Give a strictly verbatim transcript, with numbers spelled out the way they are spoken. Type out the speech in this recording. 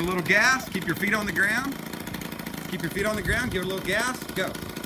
little gas. Keep your feet on the ground. Keep your feet on the ground. Give it a little gas. Go.